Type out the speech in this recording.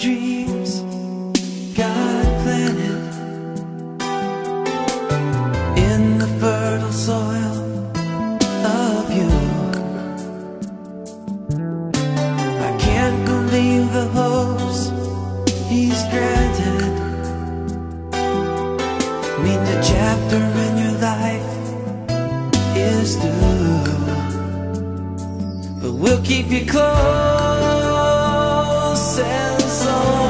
dreams God planted in the fertile soil of you. I can't believe the hopes He's granted. Mean the chapter in your life is through, but we'll keep you close and so